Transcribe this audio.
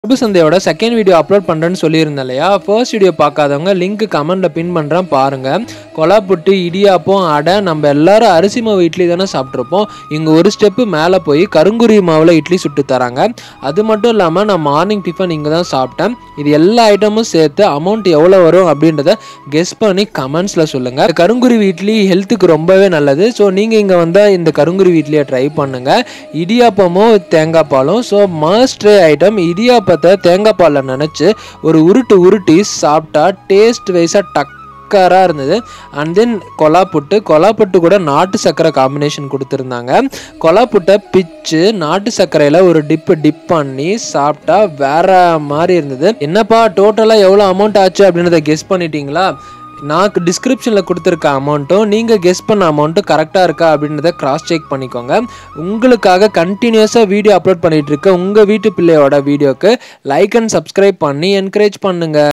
பிரபு சந்தையோட second video upload பண்ணுறேன்னு சொல்லியிருந்தேன் இல்லையா? ஃபர்ஸ்ட் வீடியோ பார்க்காதவங்க லிங்க் கமெண்ட்டில் பின் பண்ணுறேன் பாருங்கள். கொலாப்புட்டு, இடியாப்பம், அடை, நம்ம எல்லாரும் அரிசி மாவு இட்லி தானே சாப்பிட்ருப்போம். இங்கே ஒரு ஸ்டெப்பு மேலே போய் கருங்குருவி மாவில் இட்லி சுட்டு தராங்க. அது மட்டும் இல்லாமல் நான் மார்னிங் டிஃபன் இங்கே தான் சாப்பிட்டேன். இது எல்லா ஐட்டமும் சேர்த்து அமௌண்ட் எவ்வளோ வரும் அப்படின்றத கெஸ் பண்ணி கமெண்ட்ஸில் சொல்லுங்கள். கருங்குருவி இட்லி ஹெல்த்துக்கு ரொம்பவே நல்லது. ஸோ நீங்கள் இங்கே வந்தால் இந்த கருங்குருவி இட்லியை ட்ரை பண்ணுங்கள். இடியாப்பமும் தேங்காய் பாலும். So must try item. இடியாப்பத்தை தேங்காய் பாலில் நினச்சி ஒரு உருட்டி சாப்பிட்டா டேஸ்ட் வைஸாக டக்கராக இருந்தது. அண்ட் தென் கொலாப்புட்டு கூட நாட்டு சர்க்கரை காம்பினேஷன் கொடுத்துருந்தாங்க. கொலாப்புட்டை பிச்சு நாட்டு சர்க்கரையில் ஒரு டிப் பண்ணி சாப்பிட்டா வேற மாதிரி இருந்தது. என்னப்பா டோட்டலாக எவ்வளோ அமௌண்ட் ஆச்சு அப்படின்றத கெஸ் பண்ணிட்டீங்களா? நான் டிஸ்கிரிப்ஷனில் கொடுத்துருக்க அமௌண்ட்டும் நீங்கள் கெஸ் பண்ண அமௌண்ட்டும் கரெக்டாக இருக்கா அப்படின்றத கிராஸ் செக் பண்ணிக்கோங்க. உங்களுக்காக கண்டினியூஸாக வீடியோ அப்லோட் பண்ணிகிட்டு இருக்க உங்கள் வீட்டு பிள்ளையோட வீடியோக்கு லைக் அண்ட் சப்ஸ்கிரைப் பண்ணி என்கரேஜ் பண்ணுங்கள்.